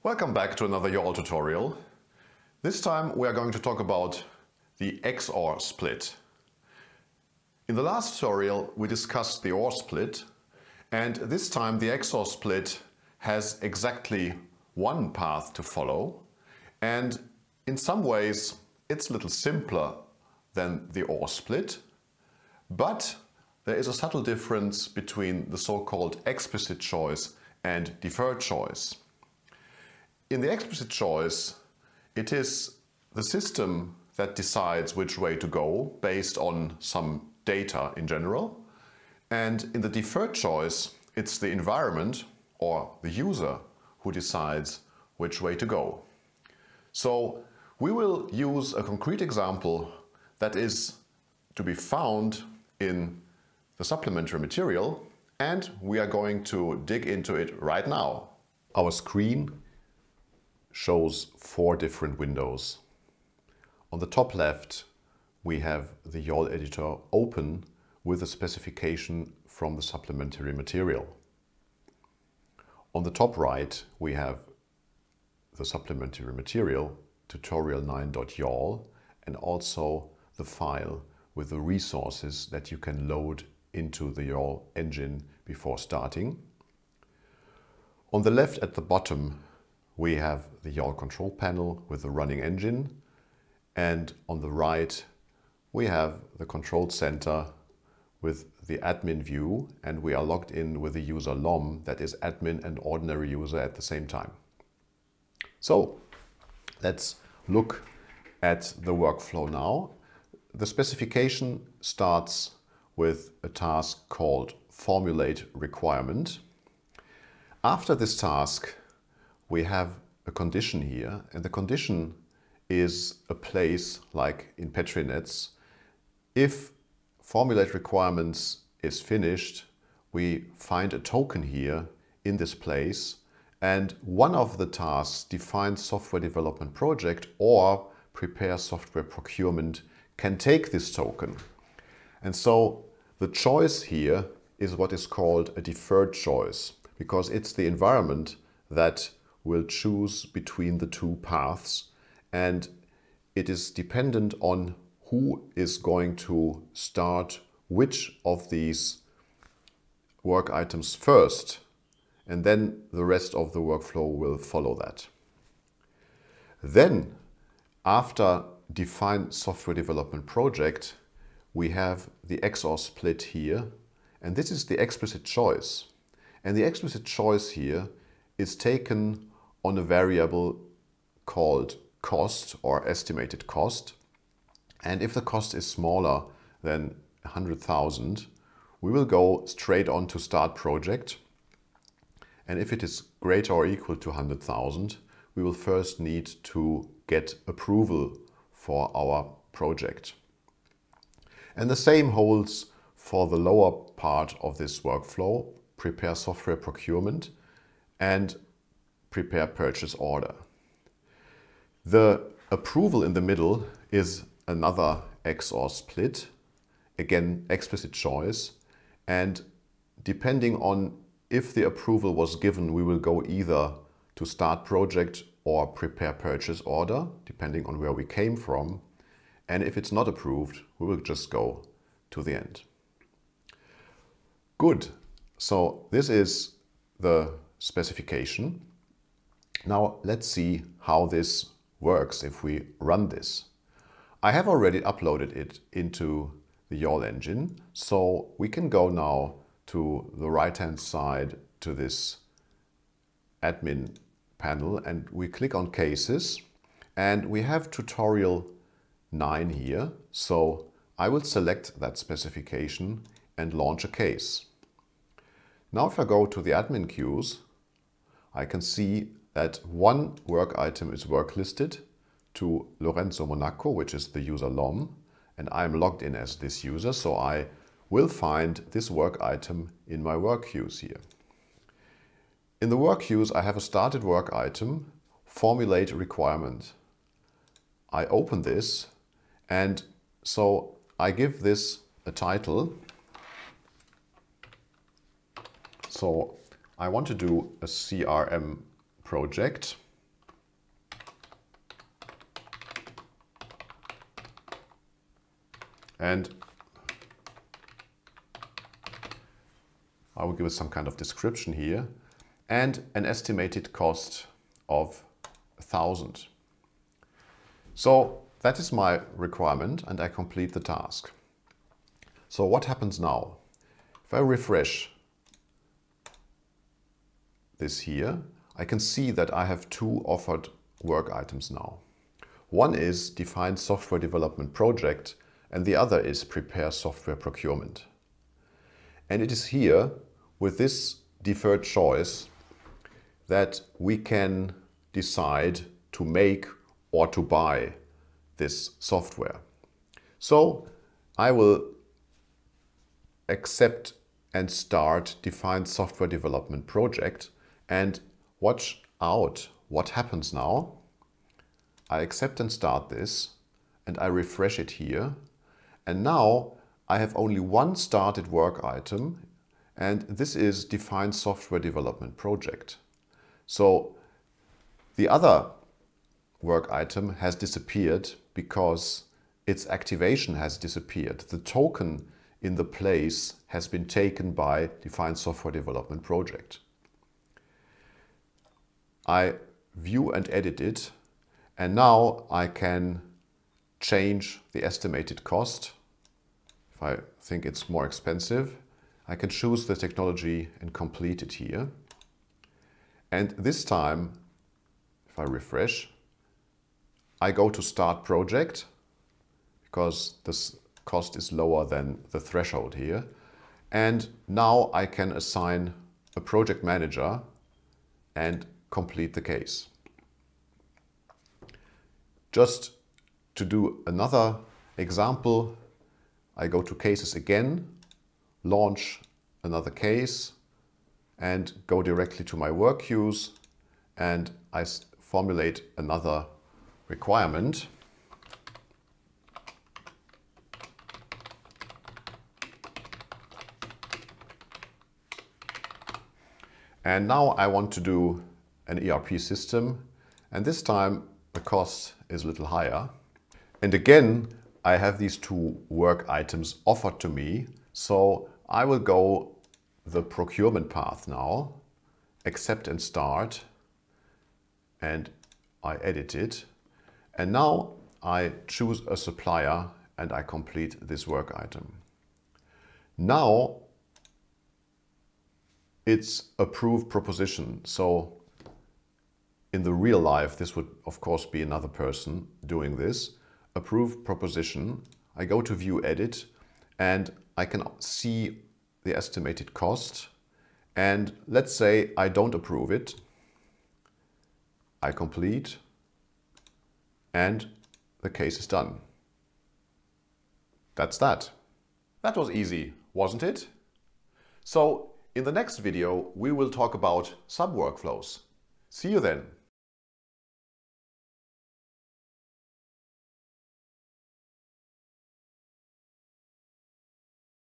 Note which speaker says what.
Speaker 1: Welcome back to another YAWL tutorial. This time we are going to talk about the XOR split. In the last tutorial we discussed the OR split, and this time the XOR split has exactly one path to follow, and in some ways it's a little simpler than the OR split, but there is a subtle difference between the so-called explicit choice and deferred choice. In the explicit choice, it is the system that decides which way to go based on some data in general. And in the deferred choice, it's the environment or the user who decides which way to go. So we will use a concrete example that is to be found in the supplementary material, and we are going to dig into it right now. Our screen shows 4 different windows. On the top left, we have the YAWL editor open with a specification from the supplementary material. On the top right, we have the supplementary material, tutorial9.yawl, and also the file with the resources that you can load into the YAWL engine before starting. On the left at the bottom, we have the YAWL control panel with the running engine, and on the right we have the control center with the admin view, and we are logged in with the user LOM, that is admin and ordinary user at the same time. So let's look at the workflow now. The specification starts with a task called formulate requirement. After this task, we have a condition here, and the condition is a place like in Petri nets. If formulate requirements is finished, we find a token here in this place, and one of the tasks, define software development project or prepare software procurement, can take this token. And so the choice here is what is called a deferred choice, because it's the environment that will choose between the two paths, and it is dependent on who is going to start which of these work items first, and then the rest of the workflow will follow that. Then, after define software development project, we have the XOR split here, and this is the explicit choice. And the explicit choice here is taken on a variable called cost or estimated cost. And if the cost is smaller than 100,000, we will go straight on to start project. And if it is greater or equal to 100,000, we will first need to get approval for our project. And the same holds for the lower part of this workflow, prepare software procurement and prepare purchase order. The approval in the middle is another XOR split, again explicit choice, and depending on if the approval was given, we will go either to start project or prepare purchase order, depending on where we came from, and if it's not approved, we will just go to the end. Good, so this is the specification. Now let's see how this works if we run this. I have already uploaded it into the YAWL engine, so we can go now to the right-hand side to this admin panel, and we click on cases, and we have tutorial 9 here. So I will select that specification and launch a case. Now if I go to the admin queues, I can see that one work item is work listed to Lorenzo Monaco, which is the user LOM, and I'm logged in as this user, so I will find this work item in my work queues here. In the work queues, I have a started work item, formulate requirement. I open this, and so I give this a title. So I want to do a CRM project, And I will give it some kind of description here, and an estimated cost of 1,000. So that is my requirement, and I complete the task. So what happens now? If I refresh this here, I can see that I have two offered work items now. One is Define Software Development Project, and the other is Prepare Software Procurement. And it is here, with this deferred choice, that we can decide to make or to buy this software. So I will accept and start Define Software Development Project, and watch out what happens now. I accept and start this, and I refresh it here. And now I have only one started work item, and this is Define Software Development Project. So the other work item has disappeared because its activation has disappeared. The token in the place has been taken by Define Software Development Project. I view and edit it, and now I can change the estimated cost. If I think it's more expensive, I can choose the technology and complete it here. And this time, if I refresh, I go to Start Project, because this cost is lower than the threshold here. And now I can assign a project manager and complete the case. Just to do another example, I go to Cases again, launch another case, and go directly to my work queues, and I formulate another requirement. And now I want to do an ERP system, and this time the cost is a little higher. And again, I have these two work items offered to me, so I will go the procurement path now, accept and start, and I edit it. And now I choose a supplier and I complete this work item. Now it's approved proposition. So in the real life, this would of course be another person doing this. Approved proposition. I go to View Edit, and I can see the estimated cost. And let's say I don't approve it. I complete, and the case is done. That's that. That was easy, wasn't it? So in the next video, we will talk about sub-workflows. See you then.